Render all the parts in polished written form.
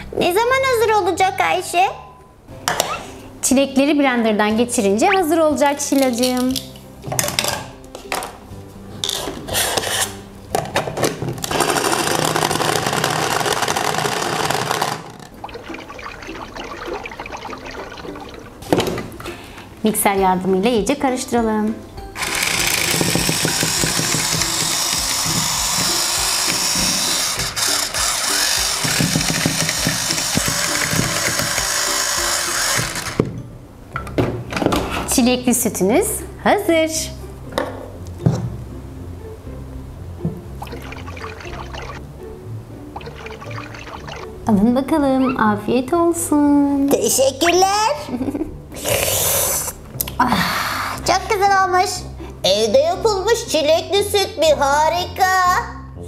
Ne zaman hazır olacak Ayşe? Çilekleri blenderdan geçirince hazır olacak Şilacığım. Mikser yardımıyla iyice karıştıralım. Çilekli sütünüz hazır. Alın bakalım, afiyet olsun. Teşekkürler. Çok güzel olmuş. Evde yapılmış çilekli süt bir harika.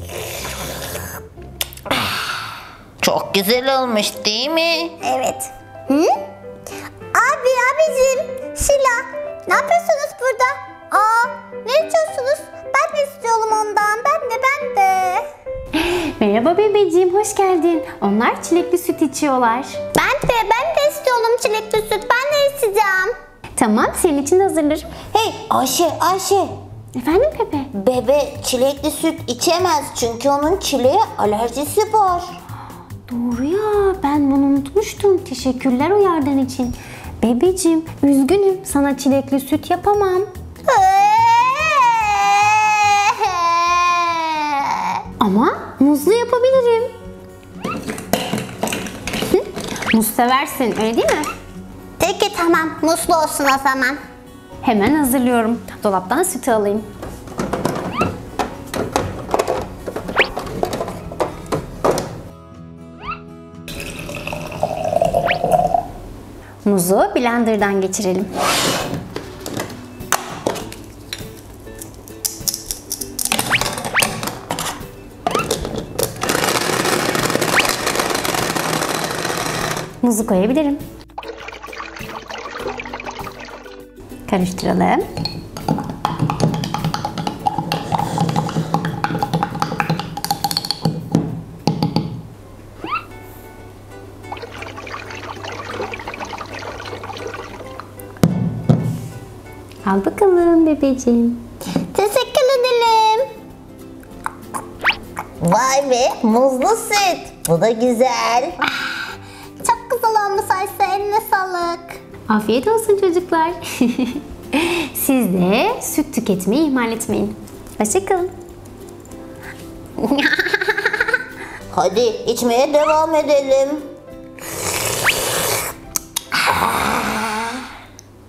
Çok güzel olmuş değil mi? Evet. Hı? Abicim, Şila, ne yapıyorsunuz burada? Ne içiyorsunuz? Ben de istiyorum ondan. Ben de. Merhaba bebeğim, hoş geldin. Onlar çilekli süt içiyorlar. Ben de istiyorum çilekli süt. Ben de içeceğim. Tamam, senin için hazırlarım. Hey Ayşe. Efendim Pepe? Bebe çilekli süt içemez çünkü onun çileğe alerjisi var. Doğru ya, ben bunu unutmuştum. Teşekkürler uyardığın için. Bebeciğim, üzgünüm. Sana çilekli süt yapamam. Ama muzlu yapabilirim. Muz seversin, öyle değil mi? Peki tamam, muzlu olsun o zaman. Hemen hazırlıyorum. Dolaptan sütü alayım. Muzu blenderdan geçirelim. Muzu koyabilirim. Karıştıralım. Al bakalım bebeğim. Teşekkür ederim. Vay be, muzlu süt. Bu da güzel. Çok güzel olmuş Ayşe, eline sağlık. Afiyet olsun çocuklar. Siz de süt tüketmeyi ihmal etmeyin. Hoşça kalın. Hadi içmeye devam edelim.